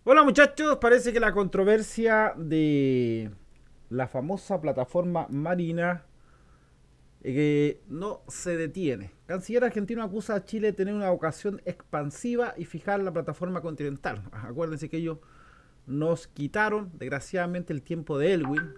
Hola muchachos, parece que la controversia de la famosa plataforma marina no se detiene. Canciller argentino acusa a Chile de tener una vocación expansiva y fijar la plataforma continental. Acuérdense que ellos nos quitaron, desgraciadamente, el tiempo de Elwin,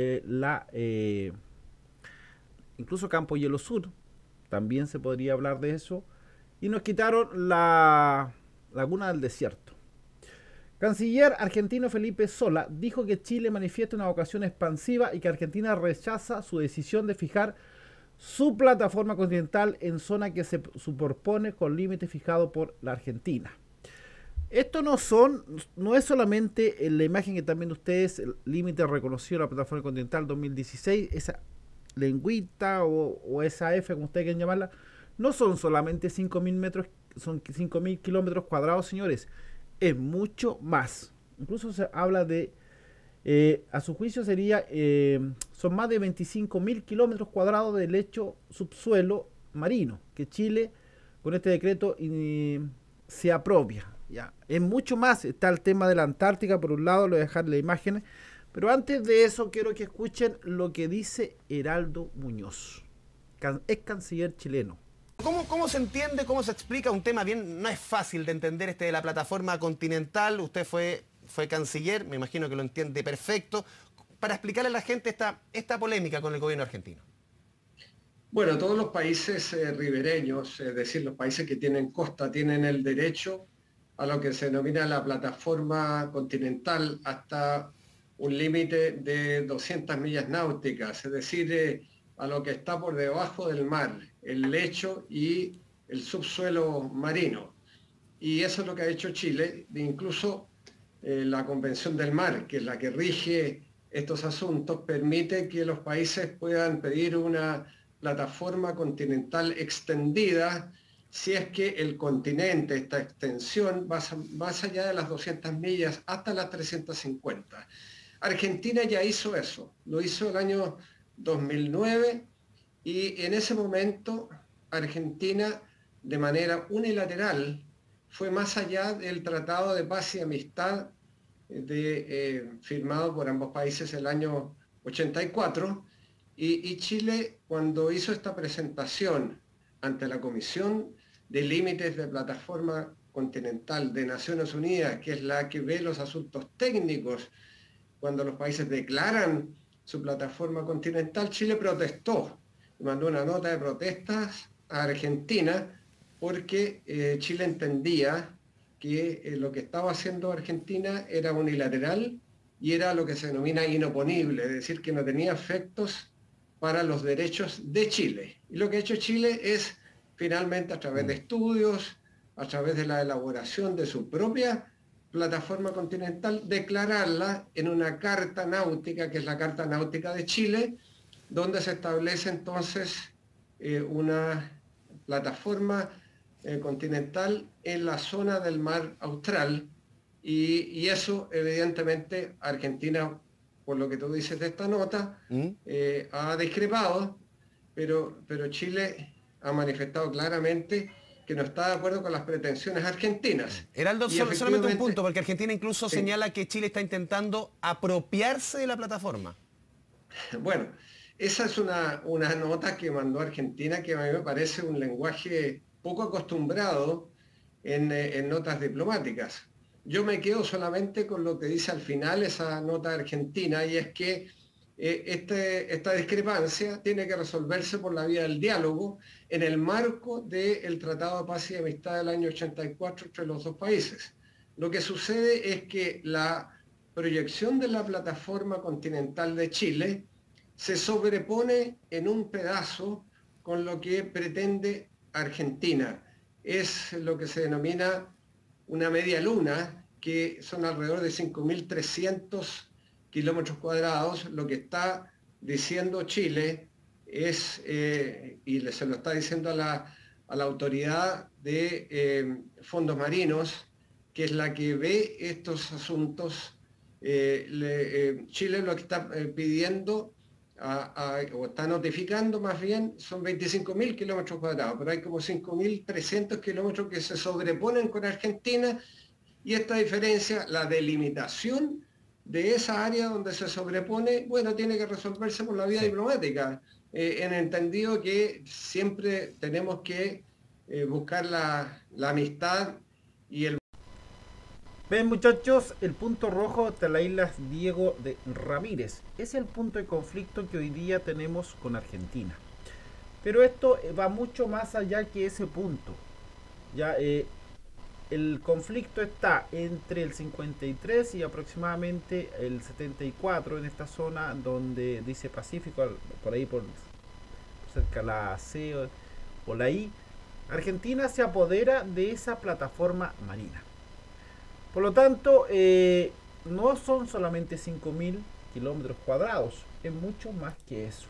incluso Campo Hielo Sur, también se podría hablar de eso, y nos quitaron la Laguna del Desierto. Canciller argentino Felipe Sola dijo que Chile manifiesta una vocación expansiva y que Argentina rechaza su decisión de fijar su plataforma continental en zona que se superpone con límites fijados por la Argentina. Esto no es solamente en la imagen que también ustedes, el límite reconocido de la plataforma continental 2016, esa lengüita o esa F, como ustedes quieren llamarla, no son solamente 5.000 metros, son 5.000 kilómetros cuadrados, señores, es mucho más. Incluso se habla de, a su juicio son más de 25.000 kilómetros cuadrados de lecho subsuelo marino, que Chile con este decreto se apropia. Ya. Es mucho más, está el tema de la Antártica, por un lado, lo voy a dejar la imagen, pero antes de eso quiero que escuchen lo que dice Heraldo Muñoz, ex canciller chileno. ¿Cómo se entiende, cómo se explica un tema bien? No es fácil de entender este de la plataforma continental. Usted fue canciller, me imagino que lo entiende perfecto. Para explicarle a la gente esta polémica con el gobierno argentino. Bueno, todos los países ribereños, es decir, los países que tienen costa, tienen el derecho a lo que se denomina la plataforma continental hasta un límite de 200 millas náuticas, es decir, a lo que está por debajo del mar, el lecho y el subsuelo marino. Y eso es lo que ha hecho Chile, incluso la Convención del Mar, que es la que rige estos asuntos, permite que los países puedan pedir una plataforma continental extendida si es que el continente, esta extensión, va más allá de las 200 millas hasta las 350. Argentina ya hizo eso, lo hizo el año 2009 y en ese momento Argentina de manera unilateral fue más allá del Tratado de Paz y Amistad firmado por ambos países el año 84 y Chile cuando hizo esta presentación ante la Comisión de Límites de Plataforma Continental de Naciones Unidas, que es la que ve los asuntos técnicos, cuando los países declaran su plataforma continental, Chile protestó, mandó una nota de protestas a Argentina porque Chile entendía que lo que estaba haciendo Argentina era unilateral y era lo que se denomina inoponible, es decir, que no tenía efectos para los derechos de Chile. Y lo que ha hecho Chile es finalmente a través de estudios, a través de la elaboración de su propia plataforma continental, declararla en una carta náutica, que es la Carta Náutica de Chile, donde se establece entonces una plataforma continental en la zona del mar austral y eso evidentemente Argentina, por lo que tú dices de esta nota, ¿Mm? ha discrepado, pero Chile ha manifestado claramente que no está de acuerdo con las pretensiones argentinas. Heraldo, Y solamente un punto, efectivamente, porque Argentina incluso sí, señala que Chile está intentando apropiarse de la plataforma. bueno, esa es una nota que mandó Argentina que a mí me parece un lenguaje poco acostumbrado en notas diplomáticas. Yo me quedo solamente con lo que dice al final esa nota argentina y es que esta discrepancia tiene que resolverse por la vía del diálogo en el marco del Tratado de Paz y Amistad del año 84 entre los dos países. Lo que sucede es que la proyección de la plataforma continental de Chile se sobrepone en un pedazo con lo que pretende Argentina. Es lo que se denomina una media luna, que son alrededor de 5.300 kilómetros cuadrados. Lo que está diciendo Chile es, y se lo está diciendo a la autoridad de fondos marinos, que es la que ve estos asuntos. Chile lo que está pidiendo o está notificando más bien son 25.000 kilómetros cuadrados, pero hay como 5.300 kilómetros que se sobreponen con Argentina Y esta diferencia, la delimitación de esa área donde se sobrepone, bueno, tiene que resolverse por la vía diplomática, en entendido que siempre tenemos que buscar la amistad y el... Ven, muchachos, el punto rojo de la isla Diego de Ramírez. Es el punto de conflicto que hoy día tenemos con Argentina. Pero esto va mucho más allá que ese punto. Ya, el conflicto está entre el 53 y aproximadamente el 74 en esta zona donde dice Pacífico, por ahí por cerca de la C o la I. Argentina se apodera de esa plataforma marina. Por lo tanto, no son solamente 5.000 kilómetros cuadrados, es mucho más que eso.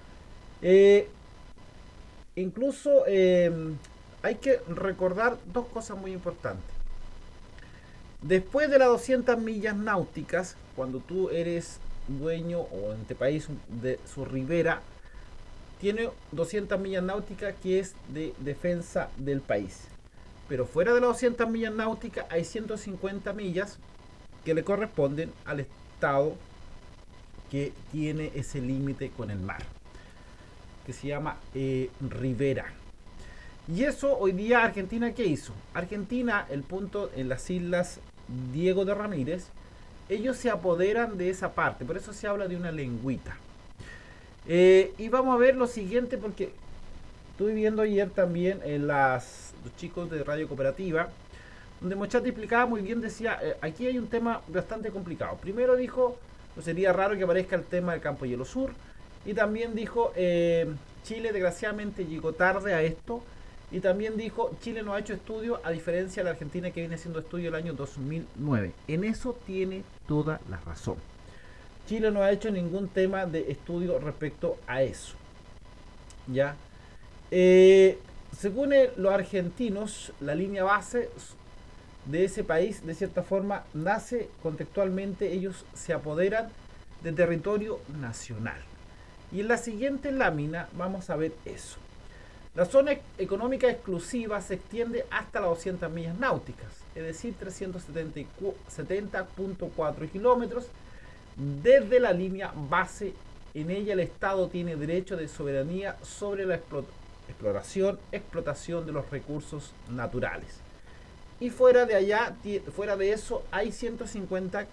Incluso hay que recordar dos cosas muy importantes. Después de las 200 millas náuticas, cuando tú eres dueño o en este país de su ribera, tiene 200 millas náuticas que es de defensa del país. Pero fuera de las 200 millas náuticas hay 150 millas que le corresponden al estado que tiene ese límite con el mar, que se llama ribera. Y eso hoy día Argentina, ¿qué hizo? Argentina, el punto en las islas Diego de Ramírez, ellos se apoderan de esa parte, por eso se habla de una lengüita. Y vamos a ver lo siguiente, porque estuve viendo ayer también en los chicos de Radio Cooperativa, donde Mochati explicaba muy bien, decía, aquí hay un tema bastante complicado. Primero dijo, no sería raro que aparezca el tema del Campo Hielo Sur, y también dijo, Chile desgraciadamente llegó tarde a esto, y también dijo, Chile no ha hecho estudio, a diferencia de la Argentina que viene haciendo estudio el año 2009. En eso tiene toda la razón. Chile no ha hecho ningún tema de estudio respecto a eso. ¿Ya? Según los argentinos, la línea base de ese país, de cierta forma, nace contextualmente, ellos se apoderan del territorio nacional. Y en la siguiente lámina vamos a ver eso. La zona económica exclusiva se extiende hasta las 200 millas náuticas, es decir, 370.4 kilómetros desde la línea base. En ella el Estado tiene derecho de soberanía sobre la explotación de los recursos naturales. Y fuera de allá, fuera de eso, hay 150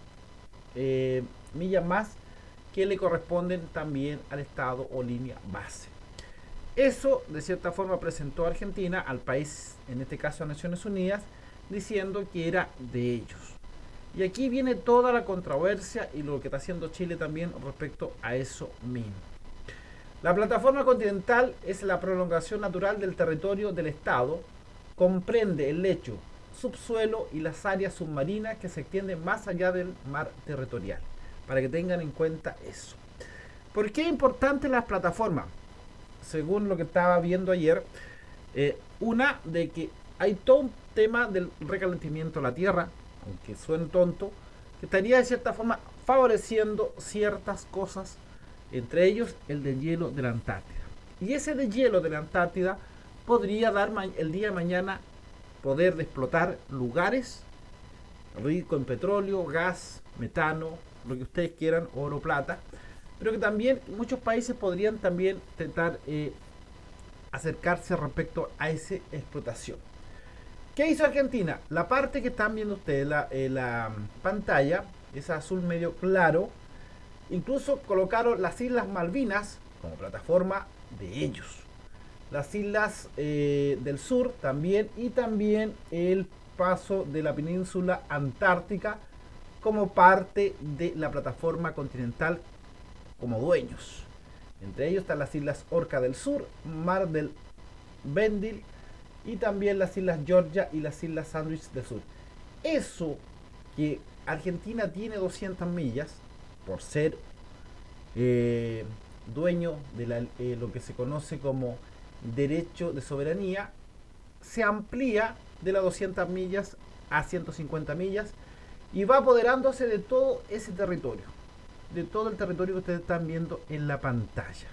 millas más que le corresponden también al Estado o línea base. Eso, de cierta forma, presentó a Argentina al país, en este caso a Naciones Unidas, diciendo que era de ellos. Y aquí viene toda la controversia y lo que está haciendo Chile también respecto a eso mismo. La plataforma continental es la prolongación natural del territorio del Estado, comprende el lecho, subsuelo y las áreas submarinas que se extienden más allá del mar territorial, para que tengan en cuenta eso. ¿Por qué es importante las plataformas? Según lo que estaba viendo ayer, una de que hay todo un tema del recalentamiento de la Tierra, aunque suene tonto, que estaría de cierta forma favoreciendo ciertas cosas, entre ellos el deshielo de la Antártida. Y ese deshielo de la Antártida podría dar el día de mañana poder de explotar lugares ricos en petróleo, gas, metano, lo que ustedes quieran, oro, plata, pero que también muchos países podrían también intentar acercarse respecto a esa explotación. ¿Qué hizo Argentina? La parte que están viendo ustedes en la pantalla, esa azul medio claro, incluso colocaron las Islas Malvinas como plataforma de ellos. Las islas del sur también, y también el paso de la península antártica como parte de la plataforma continental como dueños. Entre ellos están las islas Orca del Sur, Mar del Bendil y también las islas Georgia y las islas Sandwich del Sur. Eso que Argentina tiene 200 millas por ser dueño de lo que se conoce como derecho de soberanía, se amplía de las 200 millas a 150 millas y va apoderándose de todo ese territorio, de todo el territorio que ustedes están viendo en la pantalla.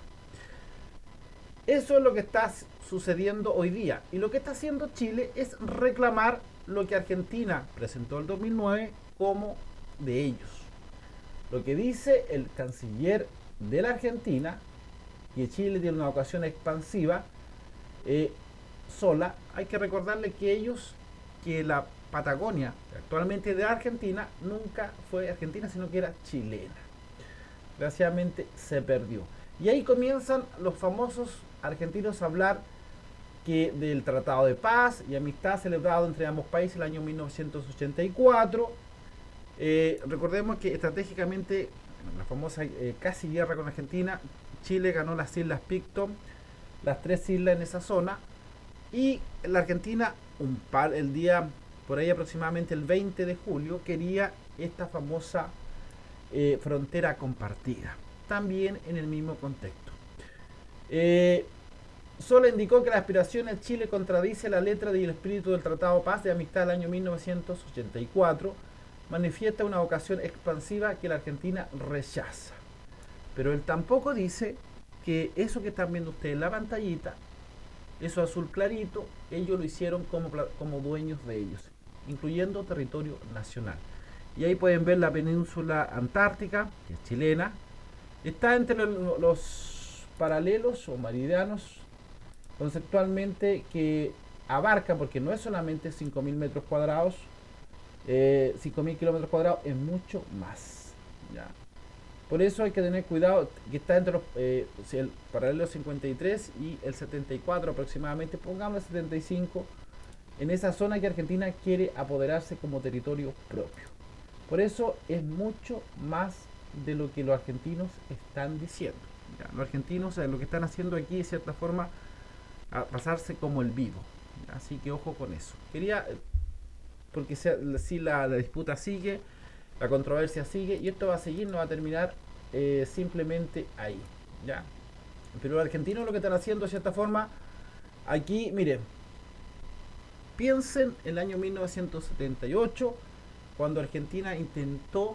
Eso es lo que está sucediendo hoy día, y lo que está haciendo Chile es reclamar lo que Argentina presentó el 2009 como de ellos. Lo que dice el canciller de la Argentina, que Chile tiene una vocación expansiva, sola, hay que recordarle que ellos, que la Patagonia actualmente de Argentina, nunca fue argentina, sino que era chilena. Desgraciadamente se perdió. Y ahí comienzan los famosos argentinos a hablar que del Tratado de Paz y Amistad celebrado entre ambos países el año 1984. Recordemos que estratégicamente, en la famosa casi guerra con Argentina, Chile ganó las Islas Picton, las 3 islas en esa zona, y la Argentina, el día por ahí aproximadamente el 20 de julio, quería esta famosa frontera compartida, también en el mismo contexto. Sola indicó que la aspiración en Chile contradice la letra y el espíritu del Tratado de Paz de Amistad del año 1984, manifiesta una vocación expansiva que la Argentina rechaza. Pero él tampoco dice que eso que están viendo ustedes en la pantallita, eso azul clarito, ellos lo hicieron como dueños de ellos, incluyendo territorio nacional. Y ahí pueden ver la península antártica, que es chilena. Está entre los paralelos o meridianos conceptualmente que abarca, porque no es solamente 5.000 metros cuadrados, 5.000 kilómetros cuadrados, es mucho más, ¿ya? Por eso hay que tener cuidado, que está entre los, el paralelo 53 y el 74 aproximadamente, pongamos el 75, en esa zona que Argentina quiere apoderarse como territorio propio. Por eso es mucho más de lo que los argentinos están diciendo, ¿ya? Los argentinos, lo que están haciendo aquí, de cierta forma, a pasarse como el vivo, ¿ya? Así que ojo con eso. Quería, porque si la disputa sigue, la controversia sigue, y esto va a seguir, no va a terminar simplemente ahí, ¿ya? Pero los argentinos lo que están haciendo, de cierta forma, aquí, miren, piensen en el año 1978, cuando Argentina intentó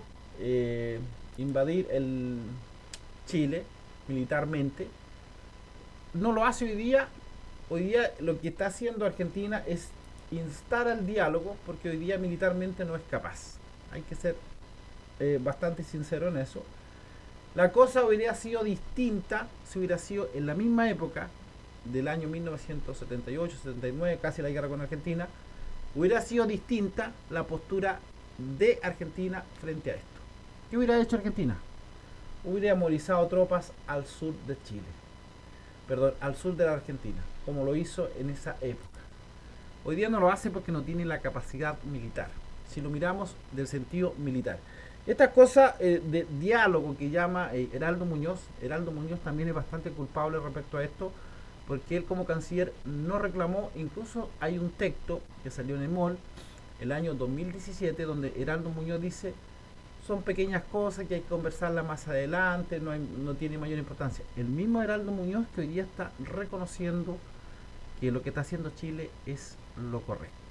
invadir el Chile militarmente. No lo hace hoy día. Hoy día lo que está haciendo Argentina es instar al diálogo, porque hoy día militarmente no es capaz. Hay que ser bastante sincero en eso. La cosa hubiera sido distinta si hubiera sido en la misma época del año 1978-79, casi la guerra con Argentina. Hubiera sido distinta la postura de Argentina frente a esto. ¿Qué hubiera hecho Argentina? Hubiera movilizado tropas al sur de Chile, perdón, al sur de la Argentina, como lo hizo en esa época. Hoy día no lo hace porque no tiene la capacidad militar, si lo miramos del sentido militar. Esta cosa de diálogo que llama Heraldo Muñoz también es bastante culpable respecto a esto, porque él como canciller no reclamó. Incluso hay un texto que salió en el MOL el año 2017 donde Heraldo Muñoz dice: son pequeñas cosas que hay que conversarlas más adelante, no tiene mayor importancia. El mismo Heraldo Muñoz que hoy día está reconociendo que lo que está haciendo Chile es lo correcto.